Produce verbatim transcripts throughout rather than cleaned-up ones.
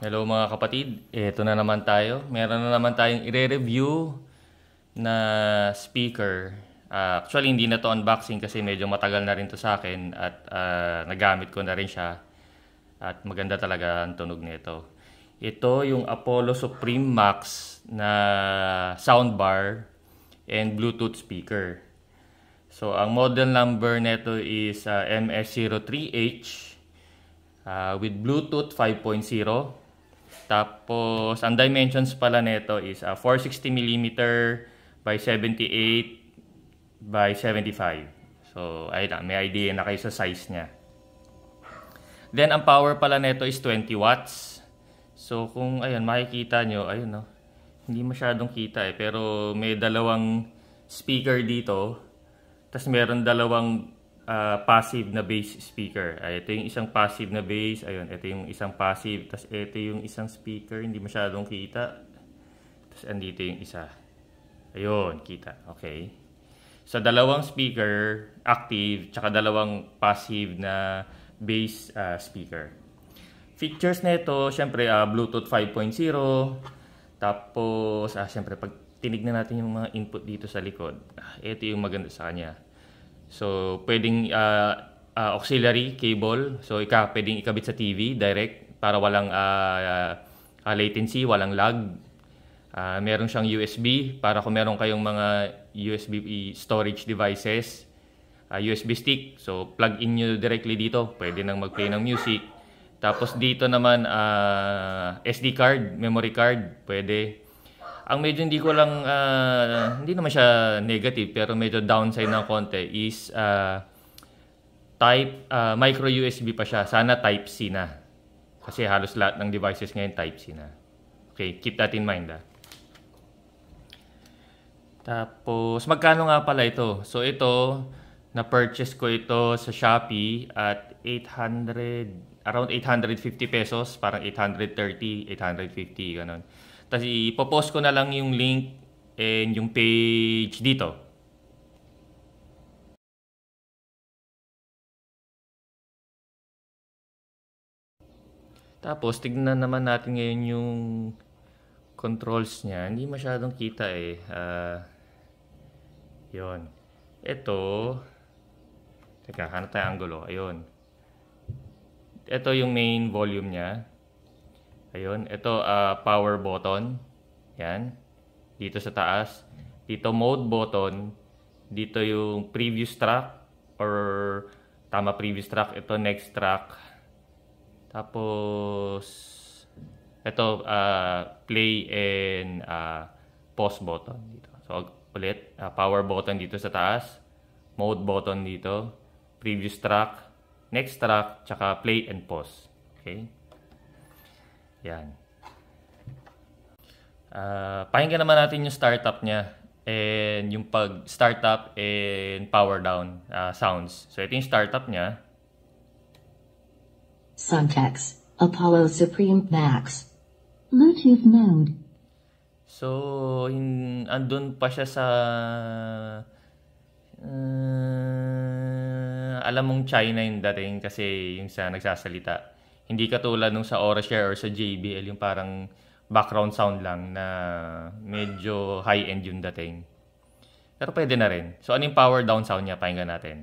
Hello mga kapatid, eto na naman tayo. Meron na naman tayong ire-review na speaker. Uh, actually hindi na to unboxing kasi medyo matagal na rin to sa akin at uh, nagamit ko na rin siya. At maganda talaga ang tunog nito. Ito yung Apollo Supreme Max na soundbar and Bluetooth speaker. So ang model number nito is uh, M S zero three H uh, with Bluetooth five point oh. Tapos, ang dimensions pala nito is uh, four sixty millimeter by seventy-eight by seventy-five. So, ayun na, may idea na kayo sa size niya. Then, ang power pala nito is twenty watts. So, kung, ayun, makikita nyo, ayun, no, hindi masyadong kita eh. Pero, may dalawang speaker dito. Tapos, meron dalawang Uh, passive na bass speaker. Ay, ito yung isang passive na bass. Ayun, ito yung isang passive. Tapos ito yung isang speaker. Hindi masyadong kita. Tapos andito yung isa. Ayun, kita. Okay. So, dalawang speaker, active, tsaka dalawang passive na bass uh, speaker. Features na ito, syempre, uh, Bluetooth five point oh. Tapos, ah, syempre, pag tinignan natin yung mga input dito sa likod, ah, ito yung maganda sa kanya. So, pwedeng uh, uh, auxiliary cable. So, ika, pwedeng ikabit sa T V direct para walang uh, uh, latency, walang lag. Uh, meron siyang U S B para kung meron kayong mga U S B storage devices. Uh, U S B stick. So, plug in nyo directly dito. Pwede nang mag-play ng music. Tapos dito naman, uh, S D card, memory card. Pwede. Ang medyo hindi ko lang, uh, hindi naman siya negative, pero medyo downside ng konti is uh, type, uh, micro U S B pa siya. Sana type C na. Kasi halos lahat ng devices ngayon type C na. Okay, keep that in mind. Ah. Tapos, magkano nga pala ito? So, ito, na-purchase ko ito sa Shopee at eight hundred, around eight hundred fifty pesos, parang eight hundred thirty, eight hundred fifty, ganun. Tapos ipopost ko na lang yung link and yung page dito. Tapos tignan naman natin ngayon yung controls niya. Hindi masyadong kita eh. Uh, yun. Ito. Teka, hanap tayo angulo. Ayun. Ito yung main volume niya. Ayun, ito uh, power button. Yan. Dito sa taas. Dito mode button. Dito yung previous track or tama previous track. Ito next track. Tapos ito uh, play and uh, pause button dito. So ulit, uh, power button dito sa taas. Mode button dito. Previous track, next track, tsaka play and pause. Okay? Yan. Uh, pakinggan naman natin yung startup niya and yung pag startup and power down uh, sounds. So ito yung startup niya. Suntex Apollo Supreme Max Bluetooth mode. So in, andun pa siya sa uh, alam mong China yung dating kasi yung sa nagsasalita. Hindi katulad nung sa Aurashare or sa J B L, yung parang background sound lang na medyo high-end yung dating. Pero pwede na rin. So, ano yung power down sound niya? Pakinggan natin.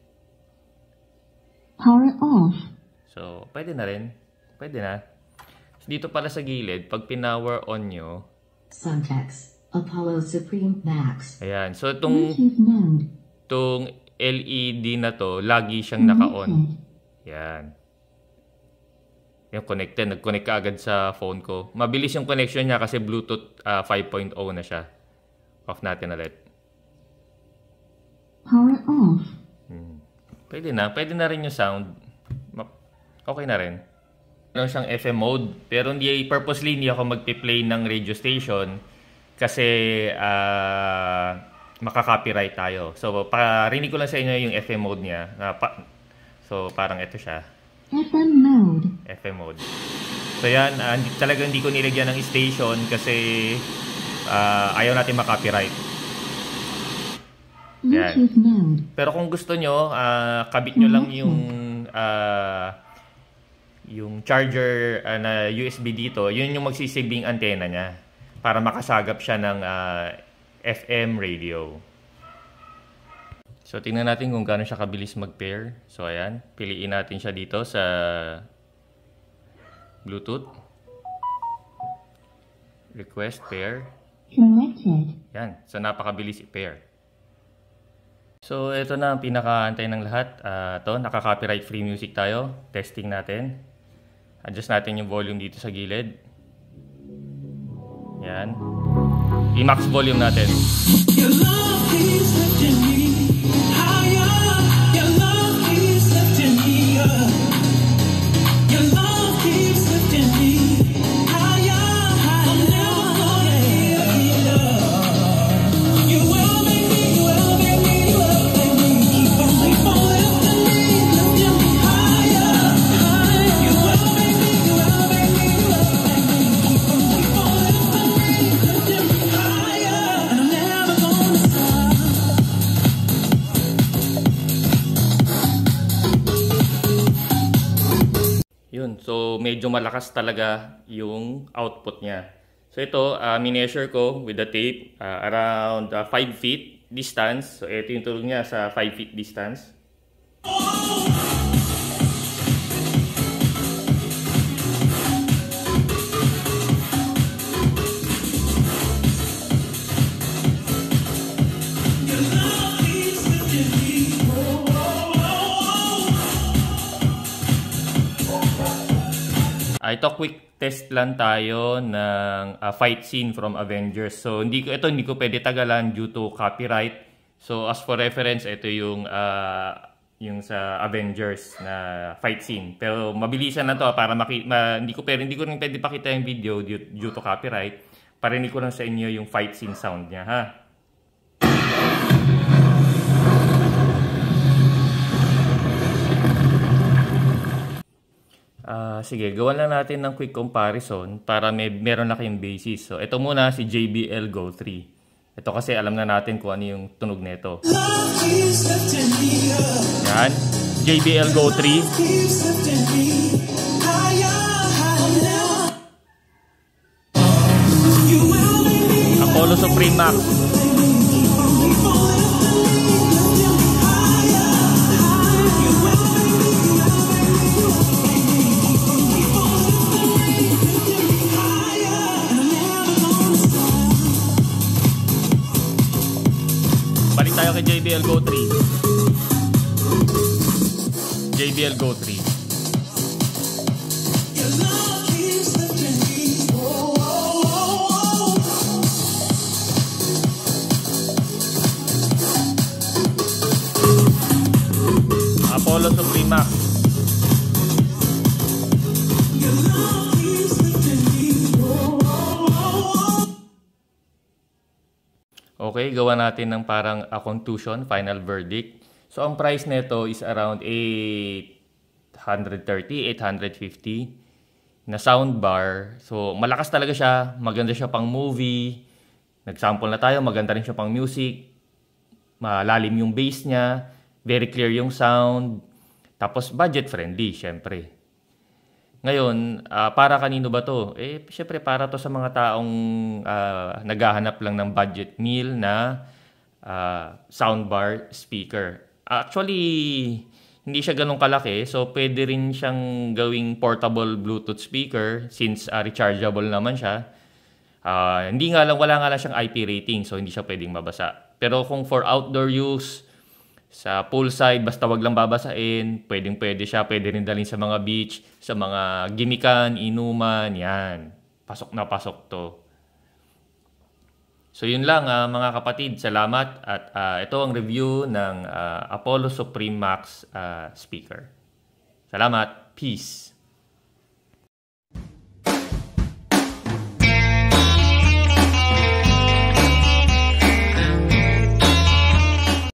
Power off. So, pwede na rin. Pwede na. So, dito pala sa gilid, pag pinower on nyo, Suntex Apollo Supreme Max. Ayan. So, itong, itong L E D na to, lagi siyang naka-on. Ayan. Yung connected, nag-connect ka agad sa phone ko. Mabilis yung connection niya kasi Bluetooth uh, five point oh na siya. Off natin ulit. Power off. Hmm. Pwede na. Pwede na rin yung sound. Okay na rin. Meron siyang F M mode. Pero hindi, purposely hindi ako magpi-play ng radio station kasi uh, makaka-copyright tayo. So, parinig ko lang sa inyo yung F M mode niya. Uh, pa so, parang ito siya. F M mode. F M mode. So yan, uh, talagang hindi ko nilagyan ng station kasi uh, ayaw natin makopyright. Yan. Pero kung gusto nyo, uh, kabit nyo lang yung uh, yung charger uh, na U S B dito, yun yung magsisilbing antena niya para makasagap siya ng uh, F M radio. So tingnan natin kung gaano siya kabilis mag-pair. So ayan, piliin natin siya dito sa Bluetooth. Request pair. Connected. Yan, so napakabilis i-pair. So ito na ang pinakaantay ng lahat. Uh, to, naka-copyright free music tayo. Testing natin. Adjust natin yung volume dito sa gilid. Yan. I-max volume natin. Your love keeps lifting me higher. Your love keeps lifting me up. Your love keeps lifting me higher. I'm never gonna give up. You will make me, you will make me, you will make me. Keep on, keep on lifting me, lifting me higher, higher. You will make me, you will make me, you will make me. Keep on, keep on lifting me, lifting me higher. And I'm never gonna stop. Yun, so medyo malakas talaga yung output niya. So ito, uh, mineasure ko with the tape uh, around uh, five feet distance. So ito yung tulog niya sa five feet distance. Uh, ito quick test lang tayo ng uh, fight scene from Avengers. So hindi ko ito hindi ko pwede tagalan due to copyright. So as for reference, ito yung uh, yung sa Avengers na fight scene. Pero mabilisan na to para maki ma, hindi ko pwede hindi ko rin pwede pakita yung video due, due to copyright. Parinig ko lang sa inyo yung fight scene sound niya, ha. Uh, sige, gawan lang natin ng quick comparison para may meron na kayong basis. So, ito muna si J B L Go three. Ito kasi alam na natin kung ano yung tunog nito. Yan, J B L Go three. Apollo Supreme Max. Balik tayo kay J B L Go three. J B L Go three. Apollo Supreme Max. Okay, gawa natin ng parang a contusion, final verdict. So, ang price nito is around eight thirty, eight fifty na soundbar. So, malakas talaga siya. Maganda siya pang movie. Nag-sample na tayo. Maganda rin siya pang music. Malalim yung bass niya. Very clear yung sound. Tapos, budget friendly, syempre. Ngayon, uh, para kanino ba to? Eh, syempre para to sa mga taong uh, naghahanap lang ng budget meal na uh, soundbar speaker. Actually, hindi siya ganun kalaki. So, pwede rin siyang gawing portable Bluetooth speaker since uh, rechargeable naman siya. Uh, hindi nga lang, wala nga lang siyang I P rating. So, hindi siya pwedeng mabasa. Pero kung for outdoor use, sa poolside, basta wag lang babasain, pwedeng pwede siya, pwede rin dalhin sa mga beach, sa mga gimikan, inuman, yan. Pasok na pasok to. So yun lang uh, mga kapatid, salamat at uh, ito ang review ng uh, Apollo Supreme Max uh, speaker. Salamat, peace!